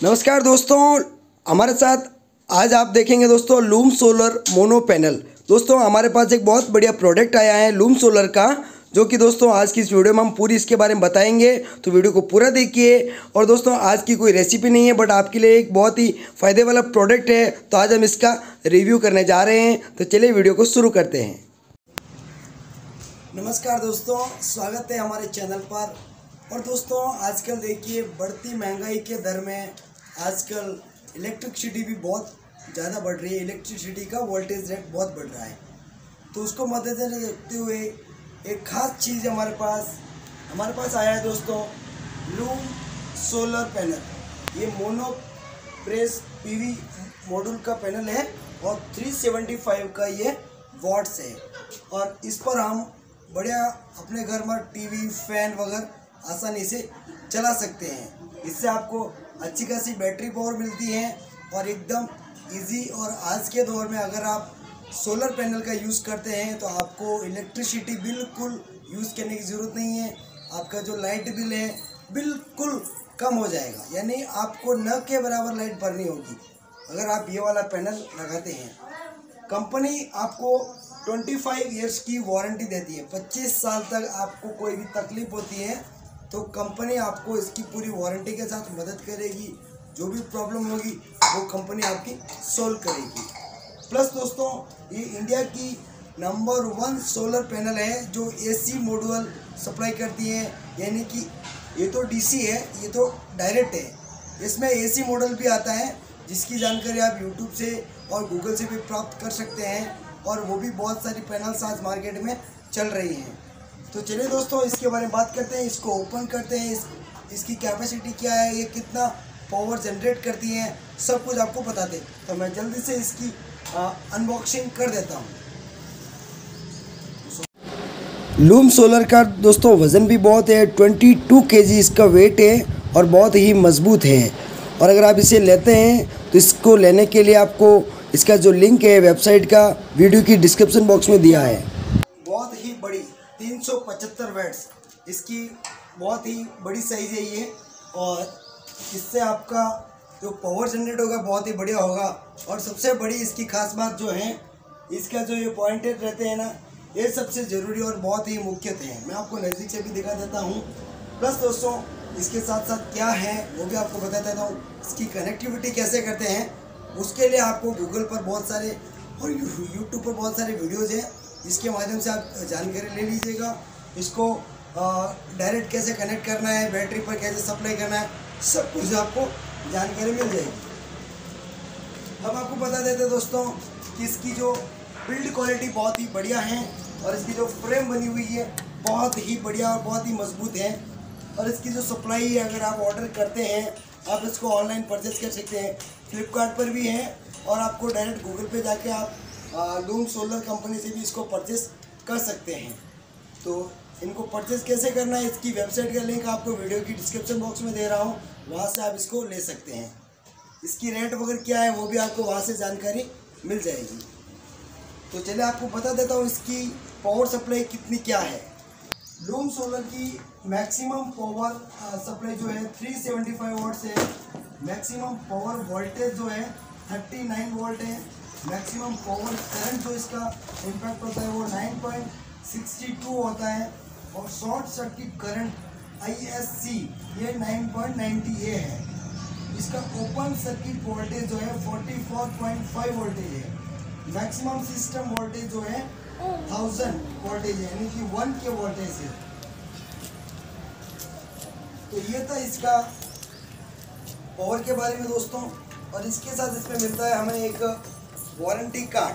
नमस्कार दोस्तों, हमारे साथ आज आप देखेंगे दोस्तों लूम सोलर मोनो पैनल। दोस्तों हमारे पास एक बहुत बढ़िया प्रोडक्ट आया है लूम सोलर का, जो कि दोस्तों आज की इस वीडियो में हम पूरी इसके बारे में बताएंगे। तो वीडियो को पूरा देखिए। और दोस्तों आज की कोई रेसिपी नहीं है, बट आपके लिए एक बहुत ही फ़ायदे वाला प्रोडक्ट है। तो आज हम इसका रिव्यू करने जा रहे हैं। तो चलिए वीडियो को शुरू करते हैं। नमस्कार दोस्तों, स्वागत है हमारे चैनल पर। और दोस्तों आजकल देखिए बढ़ती महंगाई के दर में आजकल इलेक्ट्रिसिटी भी बहुत ज़्यादा बढ़ रही है। इलेक्ट्रिसिटी का वोल्टेज रेट बहुत बढ़ रहा है। तो उसको मद्देनजर रखते हुए एक ख़ास चीज़ हमारे पास आया है दोस्तों, लूम सोलर पैनल। ये मोनो प्रेस पीवी मॉड्यूल का पैनल है और 375 का ये वॉट्स है। और इस पर हम बढ़िया अपने घर में टीवी फैन वगैरह आसानी से चला सकते हैं। इससे आपको अच्छी खासी बैटरी पावर मिलती है और एकदम इजी। और आज के दौर में अगर आप सोलर पैनल का यूज़ करते हैं तो आपको इलेक्ट्रिसिटी बिल्कुल यूज़ करने की ज़रूरत नहीं है। आपका जो लाइट बिल है बिल्कुल कम हो जाएगा, यानी आपको न के बराबर लाइट भरनी होगी अगर आप ये वाला पैनल लगाते हैं। कंपनी आपको 25 ईयर्स की वारंटी देती है। 25 साल तक आपको कोई भी तकलीफ होती है तो कंपनी आपको इसकी पूरी वारंटी के साथ मदद करेगी। जो भी प्रॉब्लम होगी वो कंपनी आपकी सोल्व करेगी। प्लस दोस्तों ये इंडिया की नंबर 1 सोलर पैनल है जो एसी मॉड्यूल सप्लाई करती है, यानी कि ये तो डीसी है, ये तो डायरेक्ट है। इसमें एसी मॉडल भी आता है जिसकी जानकारी आप यूट्यूब से और गूगल से भी प्राप्त कर सकते हैं। और वो भी बहुत सारी पैनल्स आज मार्केट में चल रही हैं। तो चलिए दोस्तों इसके बारे में बात करते हैं। इसको ओपन करते हैं। इसकी कैपेसिटी क्या है, ये कितना पावर जनरेट करती है, सब कुछ आपको बता दें। तो मैं जल्दी से इसकी अनबॉक्सिंग कर देता हूँ। लूम सोलर का दोस्तों वज़न भी बहुत है, 22 kg इसका वेट है और बहुत ही मजबूत है। और अगर आप इसे लेते हैं तो इसको लेने के लिए आपको इसका जो लिंक है वेबसाइट का वीडियो की डिस्क्रिप्शन बॉक्स में दिया है। बहुत ही बड़ी 375 वैट्स इसकी बहुत ही बड़ी साइज़ है ये। और इससे आपका जो पावर जनरेट होगा बहुत ही बढ़िया होगा। और सबसे बड़ी इसकी खास बात जो है, इसका जो ये पॉइंटेड रहते हैं ना, ये सबसे ज़रूरी और बहुत ही मुख्यतः है। मैं आपको नज़दीक से भी दिखा देता हूँ। प्लस दोस्तों इसके साथ साथ क्या है वो भी आपको बता देता हूँ। इसकी कनेक्टिविटी कैसे करते हैं उसके लिए आपको गूगल पर बहुत सारे और यूट्यूब पर बहुत सारे वीडियोज़ हैं, इसके माध्यम से आप जानकारी ले लीजिएगा। इसको डायरेक्ट कैसे कनेक्ट करना है, बैटरी पर कैसे सप्लाई करना है, सब कुछ आपको जानकारी मिल जाएगी। अब आपको बता देते हैं दोस्तों कि इसकी जो बिल्ड क्वालिटी बहुत ही बढ़िया है और इसकी जो फ्रेम बनी हुई है बहुत ही बढ़िया और बहुत ही मजबूत है। और इसकी जो सप्लाई है, अगर आप ऑर्डर करते हैं आप इसको ऑनलाइन परचेज कर सकते हैं। फ्लिपकार्ट पर भी है और आपको डायरेक्ट गूगल पे जाके आप लूम सोलर कंपनी से भी इसको परचेस कर सकते हैं। तो इनको परचेस कैसे करना है, इसकी वेबसाइट का लिंक आपको वीडियो की डिस्क्रिप्शन बॉक्स में दे रहा हूँ, वहाँ से आप इसको ले सकते हैं। इसकी रेट वगैरह क्या है वो भी आपको वहाँ से जानकारी मिल जाएगी। तो चलिए आपको बता देता हूँ इसकी पावर सप्लाई कितनी क्या है। लूम सोलर की मैक्सिमम पावर सप्लाई जो है 375 वोल्ट है। मैक्सिमम पावर वोल्टेज जो है 39 वोल्ट है। मैक्सिमम पावर करंट जो इसका इम्पैक्ट होता है वो 9.62 होता है। और शॉर्ट सर्किट करंट ISC ये 9.90 है। इसका ओपन सर्किट वोल्टेज जो है 44.5 वोल्टेज है। मैक्सिमम सिस्टम वोल्टेज जो है 1000 वोल्टेज है, यानी कि 1 के वोल्टेज है। तो ये था इसका पावर के बारे में दोस्तों। और इसके साथ इसमें मिलता है हमें एक वारंटी कार्ड।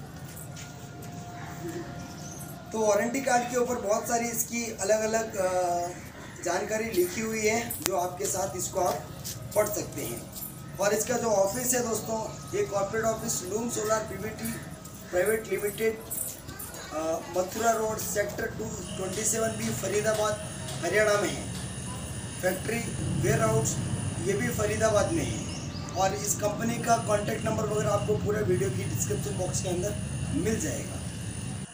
तो वारंटी कार्ड के ऊपर बहुत सारी इसकी अलग अलग जानकारी लिखी हुई है, जो आपके साथ इसको आप पढ़ सकते हैं। और इसका जो ऑफिस है दोस्तों, ये corporate office Loom solar PVT private limited, Mathura road sector 227B Faridabad Haryana में है। फैक्ट्री वेयर हाउस ये भी फरीदाबाद में है। और इस कंपनी का कॉन्टैक्ट नंबर वगैरह आपको पूरे वीडियो की डिस्क्रिप्शन बॉक्स के अंदर मिल जाएगा।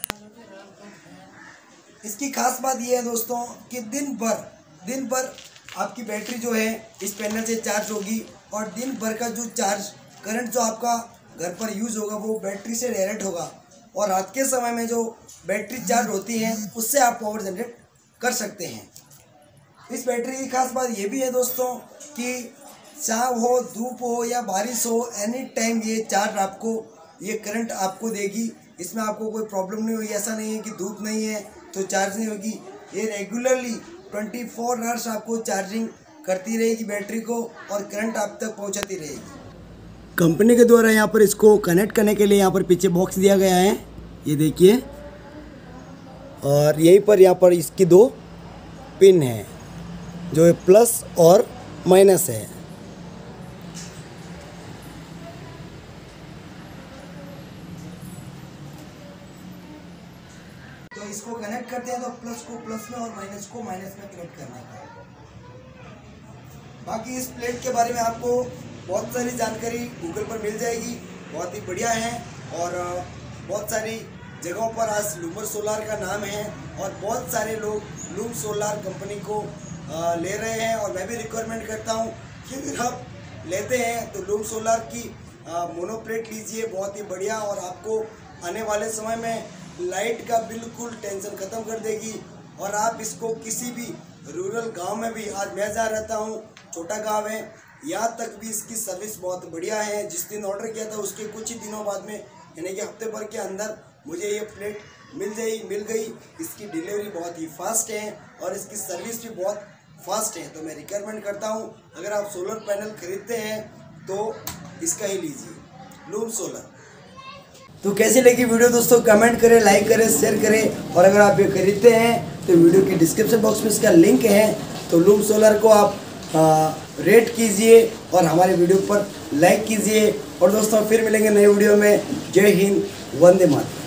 इसकी खास बात यह है दोस्तों कि दिन भर आपकी बैटरी जो है इस पैनल से चार्ज होगी और दिन भर का जो चार्ज करंट जो आपका घर पर यूज़ होगा वो बैटरी से डायरेक्ट होगा और रात के समय में जो बैटरी चार्ज होती है उससे आप पावर जनरेट कर सकते हैं। इस बैटरी की खास बात ये भी है दोस्तों कि छाँव हो, धूप हो या बारिश हो, एनी टाइम ये चार्ज आपको, ये करंट आपको देगी। इसमें आपको कोई प्रॉब्लम नहीं होगी। ऐसा नहीं है कि धूप नहीं है तो चार्ज नहीं होगी। ये रेगुलरली 24 आवर्स आपको चार्जिंग करती रहेगी बैटरी को और करंट आप तक पहुंचाती रहेगी। कंपनी के द्वारा यहाँ पर इसको कनेक्ट करने के लिए यहाँ पर पीछे बॉक्स दिया गया है, ये देखिए, और यहीं पर यहाँ पर इसकी 2 पिन है जो प्लस और माइनस है। तो इसको कनेक्ट करते हैं तो प्लस को प्लस में और माइनस को माइनस में कनेक्ट करना है। बाकी इस प्लेट के बारे में आपको बहुत सारी जानकारी गूगल पर मिल जाएगी, बहुत ही बढ़िया है और बहुत सारी जगहों पर आज लूमर सोलार का नाम है और बहुत सारे लोग लूम सोलार कंपनी को ले रहे हैं और मैं भी रिक्वायरमेंट करता हूं कि अगर आप लेते हैं तो लूम सोलार की मोनो प्लेट लीजिए, बहुत ही बढ़िया और आपको आने वाले समय में लाइट का बिल्कुल टेंशन ख़त्म कर देगी। और आप इसको किसी भी रूरल गांव में भी, आज मैं जहाँ रहता हूँ छोटा गांव है, यहाँ तक भी इसकी सर्विस बहुत बढ़िया है। जिस दिन ऑर्डर किया था उसके कुछ ही दिनों बाद में, यानी कि हफ्ते भर के अंदर मुझे ये प्लेट मिल गई। इसकी डिलीवरी बहुत ही फास्ट है और इसकी सर्विस भी बहुत फास्ट है। तो मैं रिकमेंड करता हूँ अगर आप सोलर पैनल खरीदते हैं तो इसका ही लीजिए, लूम सोलर। तो कैसी लगी वीडियो दोस्तों, कमेंट करें, लाइक करें, शेयर करें और अगर आप ये खरीदते हैं तो वीडियो के डिस्क्रिप्शन बॉक्स में इसका लिंक है, तो लूम सोलर को आप रेट कीजिए और हमारे वीडियो पर लाइक कीजिए। और दोस्तों फिर मिलेंगे नए वीडियो में। जय हिंद, वंदे मातरम।